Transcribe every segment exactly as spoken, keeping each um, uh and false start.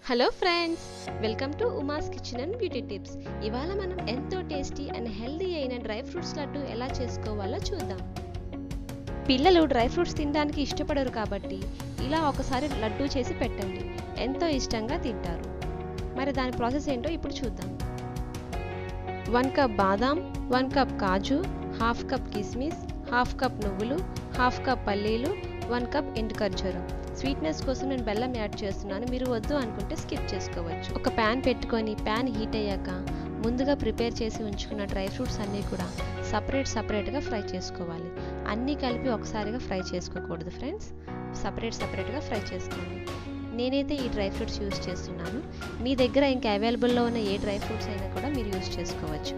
Hello friends, welcome to Uma's kitchen and beauty tips. ఇవాళ మనం ఎంతో టేస్టీ అండ్ హెల్దీ అయిన డ్రై ఫ్రూట్స్ లడ్డు ఎలా చేసుకోవాలో చూద్దాం. పిల్లలు డ్రై ఫ్రూట్స్ తినడానికి ఇష్టపడరు కాబట్టి ఇలా ఒకసారి లడ్డు చేసి పెట్టండి, ఎంతో ఇష్టంగా తింటారు. మరి దాని ప్రాసెస్ ఏంటో ఇప్పుడు చూద్దాం. వన్ కప్ బాదాం, వన్ కప్ కాజు, హాఫ్ కప్ కిస్మిస్, హాఫ్ కప్ నువ్వులు, హాఫ్ కప్ పల్లీలు, వన్ కప్ ఎండు ఖర్జూరం. స్వీట్నెస్ కోసం నేను బెల్లం యాడ్ చేస్తున్నాను, మీరు వద్దు అనుకుంటే స్కిప్ చేసుకోవచ్చు. ఒక ప్యాన్ పెట్టుకొని ప్యాన్ హీట్ అయ్యాక ముందుగా ప్రిపేర్ చేసి ఉంచుకున్న డ్రై ఫ్రూట్స్ అన్నీ కూడా సపరేట్ సపరేట్గా ఫ్రై చేసుకోవాలి. అన్నీ కలిపి ఒకసారిగా ఫ్రై చేసుకోకూడదు ఫ్రెండ్స్, సపరేట్ సపరేట్గా ఫ్రై చేసుకోండి. నేనైతే ఈ డ్రై ఫ్రూట్స్ యూస్ చేస్తున్నాను. మీ దగ్గర ఇంకా అవైలబుల్లో ఉన్న ఏ డ్రై ఫ్రూట్స్ అయినా కూడా మీరు యూస్ చేసుకోవచ్చు.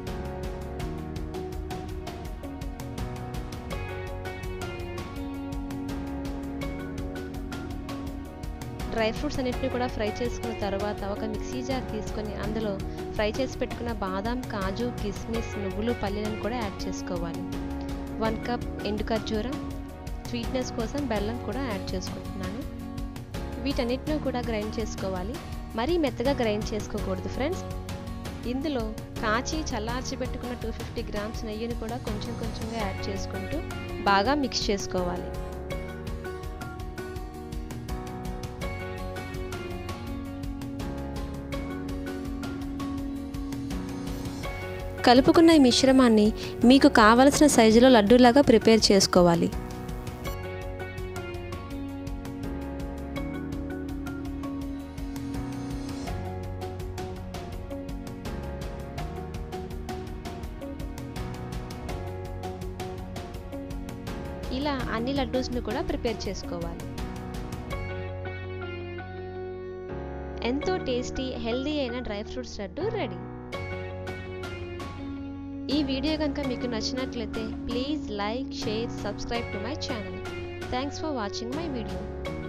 డ్రై ఫ్రూట్స్ అన్నిటిని కూడా ఫ్రై చేసుకున్న తర్వాత ఒక మిక్సీ జార్ తీసుకొని అందులో ఫ్రై చేసి పెట్టుకున్న బాదాం, కాజు, కిస్మిస్, నువ్వులు, పల్లీలను కూడా యాడ్ చేసుకోవాలి. వన్ కప్ ఎండు ఖర్జూరం, స్వీట్నెస్ కోసం బెల్లం కూడా యాడ్ చేసుకుంటున్నాను. వీటన్నిటిని కూడా గ్రైండ్ చేసుకోవాలి. మరీ మెత్తగా గ్రైండ్ చేసుకోకూడదు ఫ్రెండ్స్. ఇందులో కాచి చల్లార్చి పెట్టుకున్న టూ ఫిఫ్టీ గ్రామ్స్ నెయ్యిని కూడా కొంచెం కొంచెంగా యాడ్ చేసుకుంటూ బాగా మిక్స్ చేసుకోవాలి. కలుపుకున్న ఈ మిశ్రమాన్ని మీకు కావలసిన సైజులో లడ్డూలాగా ప్రిపేర్ చేసుకోవాలి. ఇలా అన్ని లడ్డూస్ను కూడా ప్రిపేర్ చేసుకోవాలి. ఎంతో టేస్టీ హెల్దీ అయిన డ్రై ఫ్రూట్స్ లడ్డు రెడీ. ఈ వీడియో కనుక మీకు నచ్చినట్లయితే please like, share, subscribe to my channel. Thanks for watching my video.